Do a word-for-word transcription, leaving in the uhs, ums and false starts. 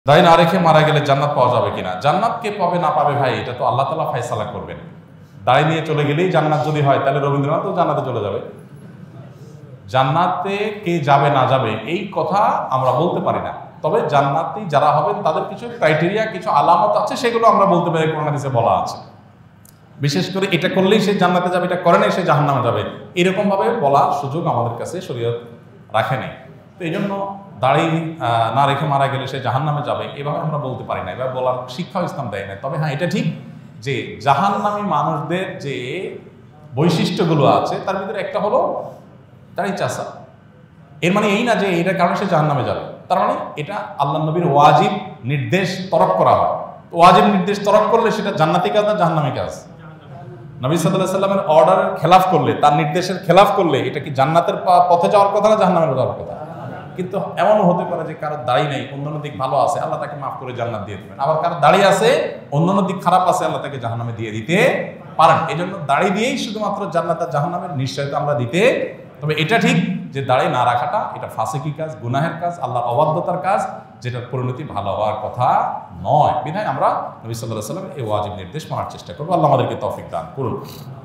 দাড়ি না রেখে মারা গেলে জান্নাত পাওয়া যাবে কিনা? জান্নাত কে পাবে না পাবে ভাই, এটা তো আল্লাহ তাআলা ফয়সালা করবেন। দাড়ি নিয়ে চলে গেলেই জান্নাত যদি হয়, তাহলে রবীন্দ্রনাথও জান্নাতে চলে যাবে। জান্নাতে কে যাবে না যাবে এই কথা আমরা বলতে পারি না, তবে জান্নাতি যারা হবেন তাদের কিছু ক্রাইটেরিয়া, কিছু আলামত আছে, সেগুলো আমরা বলতে পারি, কোরআন হাদিসে বলা আছে। বিশেষ করে এটা করলেই সে জান্নাতে যাবে, এটা করে নাই সে জাহান্নামে যাবে, এরকম ভাবে বলার সুযোগ আমাদের কাছে শরীয়ত রাখে নাই। তো এই জন্য দাড়ি না রেখে মারা গেলে সে জাহান্নামে যাবে, এভাবে আমরা বলতে পারি না, এভাবে বলার শিক্ষাও ইসলাম দেয় না। তবে হ্যাঁ, এটা ঠিক যে জাহান্নামী মানুষদের যে বৈশিষ্ট্যগুলো আছে তার ভিতরে একটা হলো দাড়ি চাষা। এর মানে এই না যে এটার কারণে সে জাহান্নামে যাবে, তার মানে এটা আল্লাহ নবীর ওয়াজিব নির্দেশ তরক করা হয়। ওয়াজিব নির্দেশ তরক করলে সেটা জান্নাতি কাজ না জাহান্নামী কাজ? নবী সাল্লাল্লাহু আলাইহি সাল্লামের অর্ডারের খেলাফ করলে, তার নির্দেশের খেলাফ করলে এটা কি জান্নাতের পথে যাওয়ার কথা না জাহান্নামের যাওয়ার কথা? কিন্তু এমনও হতে পারে যে কারোর দাড়ি নেই, অন্যান্য দিক ভালো আছে, আল্লাহ তাকে মাফ করে জান্নাত দিয়ে দেবেন। আবার কারোর দাড়ি আছে, অন্যান্য দিক খারাপ আছে, আল্লাহ তাকে জাহান্নামে দিয়ে দিতে পারেন। এই জন্য দাড়ি দিয়েই শুধুমাত্র জান্নাত আর জাহান্নামের নিশ্চয়তা আমরা দিতে। তবে এটা ঠিক যে দাড়ি না রাখাটা এটা ফাসিকি কাজ, গুনাহের কাজ, আল্লাহর অবাধ্যতার কাজ, যেটার পরিণতি ভালো হওয়ার কথা নয়। বিধায় আমরা নবী সাল্লাল্লাহু আলাইহি ওয়াসাল্লাম এই ওয়াজিব নির্দেশ মানার চেষ্টা করবো। আল্লাহ আমাদেরকে তৌফিক দান করুন।